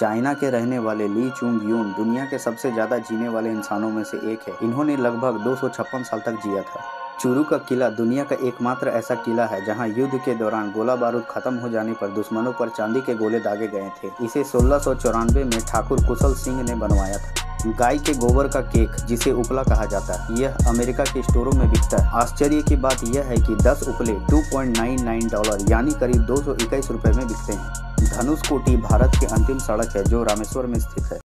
China के रहने वाले ली चुंग यून दुनिया के सबसे ज्यादा जीने वाले इंसानों में से एक है। इन्होंने लगभग 256 साल तक जिया था। चुरू का किला दुनिया का एकमात्र ऐसा किला है जहां युद्ध के दौरान गोला बारूद खत्म हो जाने पर दुश्मनों पर चांदी के गोले दागे गए थे। इसे 1694 में ठाकुर कुशल सिंह ने बनवाया था। गाय के गोबर का केक, जिसे उपला कहा जाता है, यह अमेरिका के स्टोरों में बिकता है। आश्चर्य की बात यह है कि 10 उपले $2.99 यानी करीब 221 रुपए में बिकते हैं। धनुषकोटी भारत की अंतिम सड़क है जो रामेश्वर में स्थित है।